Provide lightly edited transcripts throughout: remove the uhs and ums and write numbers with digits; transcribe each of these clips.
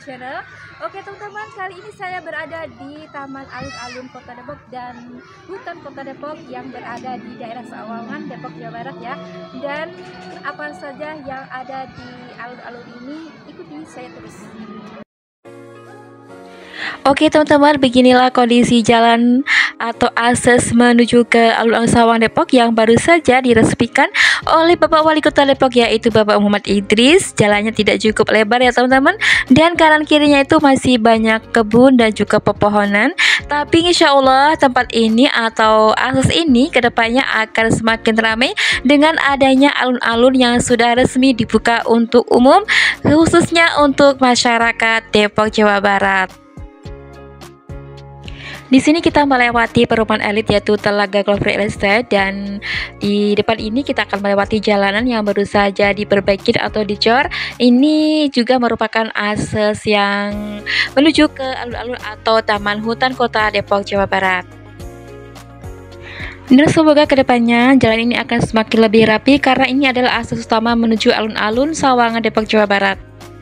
channel. Oke teman-teman, kali ini saya berada di Taman Alun-Alun Kota Depok dan Hutan Kota Depok yang berada di daerah Sawangan, Depok, Jawa Barat ya. Dan apa saja yang ada di alun-alun ini, ikuti saya terus. Oke teman-teman, beginilah kondisi jalan atau akses menuju ke alun-alun Sawangan Depok yang baru saja diresmikan oleh Bapak Wali Kota Depok, yaitu Bapak Muhammad Idris. Jalannya tidak cukup lebar ya teman-teman, dan kanan kirinya itu masih banyak kebun dan juga pepohonan. Tapi insya Allah tempat ini atau akses ini kedepannya akan semakin ramai dengan adanya alun-alun yang sudah resmi dibuka untuk umum, khususnya untuk masyarakat Depok, Jawa Barat. Di sini kita melewati perumahan elit yaitu Telaga Golf Real Estate, dan di depan ini kita akan melewati jalanan yang baru saja diperbaiki atau dicor. Ini juga merupakan akses yang menuju ke alun-alun atau Taman Hutan Kota Depok, Jawa Barat. Dan semoga kedepannya jalan ini akan semakin lebih rapi karena ini adalah akses utama menuju alun-alun Sawangan, Depok, Jawa Barat.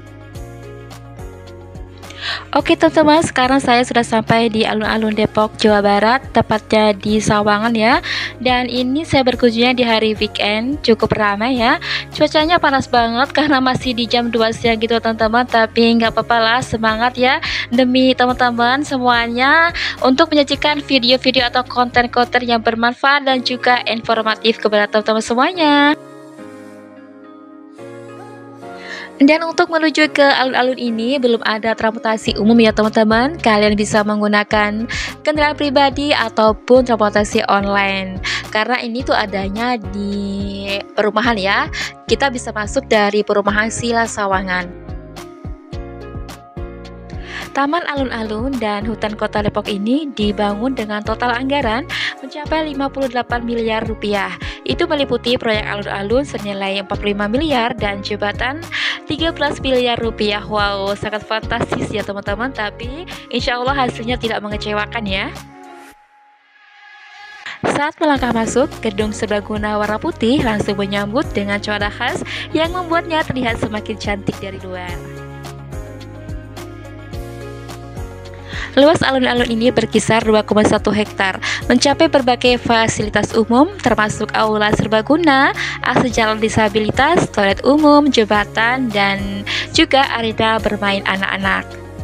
Oke teman-teman, sekarang saya sudah sampai di alun-alun Depok, Jawa Barat, tepatnya di Sawangan ya. Dan ini saya berkunjungnya di hari weekend, cukup ramai ya. Cuacanya panas banget karena masih di jam 2 siang gitu teman-teman, tapi nggak apa-apa lah, semangat ya demi teman-teman semuanya untuk menyajikan video-video atau konten-konten yang bermanfaat dan juga informatif kepada teman-teman semuanya. Dan untuk menuju ke alun-alun ini belum ada transportasi umum ya teman-teman. Kalian bisa menggunakan kendaraan pribadi ataupun transportasi online. Karena ini tuh adanya di perumahan ya. Kita bisa masuk dari perumahan Sila Sawangan. Taman Alun-Alun dan Hutan Kota Depok ini dibangun dengan total anggaran mencapai 58 miliar rupiah. Itu meliputi proyek alun-alun senilai 45 miliar dan jembatan 13 miliar rupiah. Wow, sangat fantastis ya teman-teman, tapi insya Allah hasilnya tidak mengecewakan ya. Saat melangkah masuk, gedung serbaguna warna putih langsung menyambut dengan corak khas yang membuatnya terlihat semakin cantik dari luar. Luas alun-alun ini berkisar 2,1 hektar, mencapai berbagai fasilitas umum termasuk aula serbaguna, akses jalan disabilitas, toilet umum, jembatan, dan juga arena bermain anak-anak.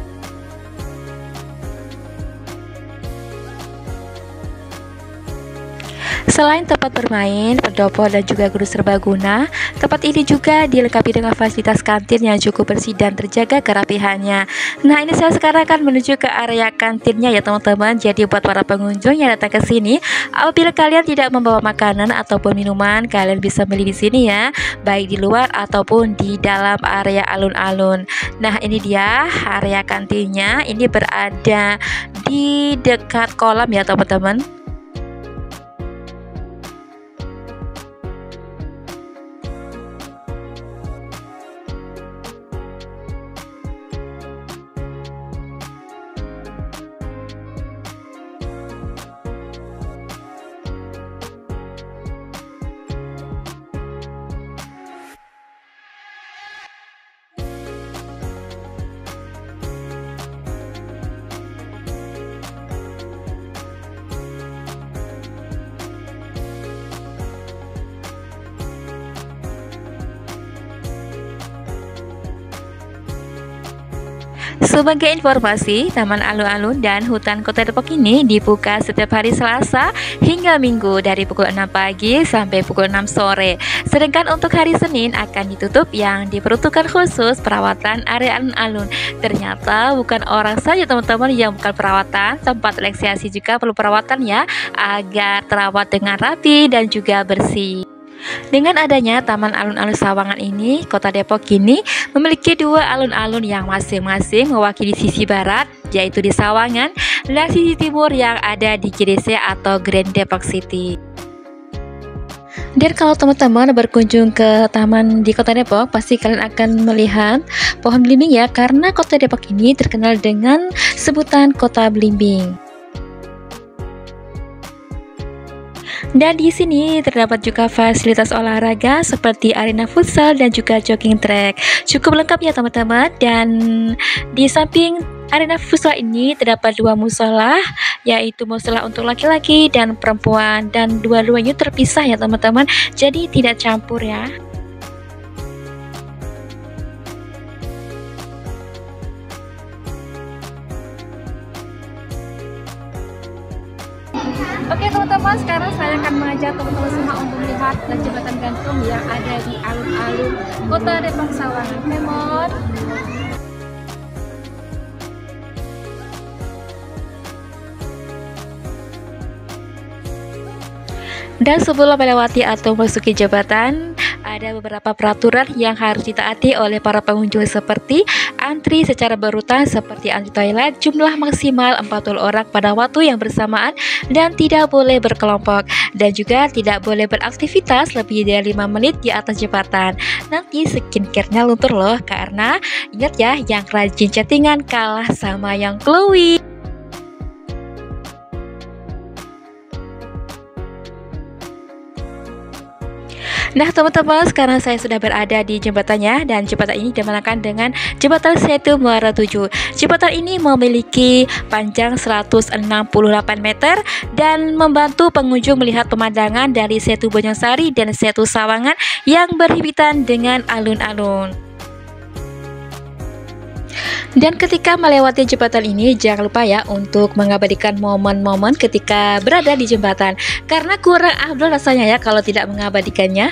Selain tempat bermain, pendopo dan juga guru serbaguna, tempat ini juga dilengkapi dengan fasilitas kantin yang cukup bersih dan terjaga kerapihannya. Nah, ini saya sekarang akan menuju ke area kantinnya ya teman-teman. Jadi buat para pengunjung yang datang ke sini, apabila kalian tidak membawa makanan ataupun minuman, kalian bisa beli di sini ya, baik di luar ataupun di dalam area alun-alun. Nah, ini dia area kantinnya. Ini berada di dekat kolam ya teman-teman. Sebagai informasi, Taman Alun-Alun dan Hutan Kota Depok ini dibuka setiap hari Selasa hingga Minggu dari pukul 6 pagi sampai pukul 6 sore. Sedangkan untuk hari Senin akan ditutup yang diperuntukkan khusus perawatan area alun-alun. Ternyata bukan orang saja teman-teman yang bukan perawatan, tempat relaksasi juga perlu perawatan ya, agar terawat dengan rapi dan juga bersih. Dengan adanya Taman Alun-Alun Sawangan ini, Kota Depok kini memiliki dua alun-alun yang masing-masing mewakili sisi barat, yaitu di Sawangan, dan sisi timur yang ada di GDC atau Grand Depok City. Dan kalau teman-teman berkunjung ke taman di Kota Depok, pasti kalian akan melihat pohon belimbing ya, karena Kota Depok ini terkenal dengan sebutan Kota Belimbing. Dan di sini terdapat juga fasilitas olahraga seperti arena futsal dan juga jogging track. Cukup lengkap ya teman-teman. Dan di samping arena futsal ini terdapat dua musola, yaitu musola untuk laki-laki dan perempuan, dan dua-duanya terpisah ya teman-teman. Jadi tidak campur ya. Oke teman-teman, sekarang saya akan mengajak teman-teman semua untuk melihat jembatan gantung yang ada di alun-alun Kota Depok Sawangan. Kemon. Dan sebelum melewati atau memasuki jembatan, ada beberapa peraturan yang harus ditaati oleh para pengunjung seperti antri secara berurutan seperti antri toilet, jumlah maksimal 40 orang pada waktu yang bersamaan, dan tidak boleh berkelompok, dan juga tidak boleh beraktivitas lebih dari 5 menit di atas jembatan. Nanti skincare-nya luntur loh, karena ingat ya, yang rajin chattingan kalah sama yang glowing. Nah teman-teman, sekarang saya sudah berada di jembatannya, dan jembatan ini dinamakan dengan Jembatan Setu Muara 7. Jembatan ini memiliki panjang 168 meter dan membantu pengunjung melihat pemandangan dari Setu Bojong-Sari dan Setu Sawangan yang berhimpitan dengan alun-alun. Dan ketika melewati jembatan ini, jangan lupa ya untuk mengabadikan momen-momen ketika berada di jembatan, karena kurang afdol rasanya ya kalau tidak mengabadikannya.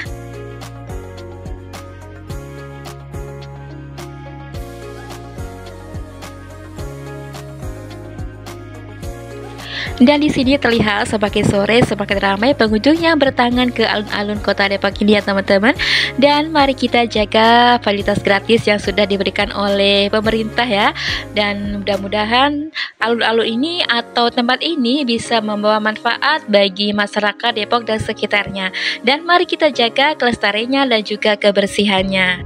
Dan di sini terlihat semakin sore semakin ramai pengunjung yang berdatangan ke alun-alun Kota Depok ini ya teman-teman. Dan mari kita jaga fasilitas gratis yang sudah diberikan oleh pemerintah ya. Dan mudah-mudahan alun-alun ini atau tempat ini bisa membawa manfaat bagi masyarakat Depok dan sekitarnya. Dan mari kita jaga kelestariannya dan juga kebersihannya.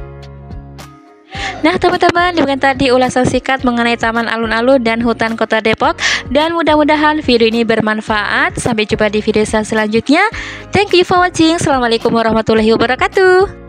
Nah teman-teman, demikian tadi ulasan singkat mengenai Taman Alun-Alun dan Hutan Kota Depok, dan mudah-mudahan video ini bermanfaat. Sampai jumpa di video saya selanjutnya. Thank you for watching. Assalamualaikum warahmatullahi wabarakatuh.